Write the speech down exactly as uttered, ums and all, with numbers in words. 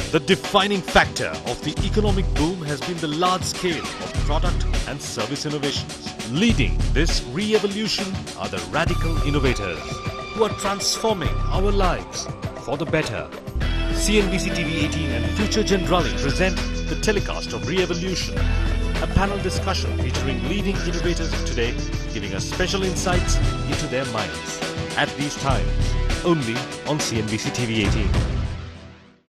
The defining factor of the economic boom has been the large scale of product and service innovations. Leading this re-evolution are the radical innovators who are transforming our lives for the better. C N B C T V eighteen and Future Generali present the telecast of Re-Evolution, a panel discussion featuring leading innovators of today, giving us special insights into their minds. At these times, only on C N B C T V eighteen.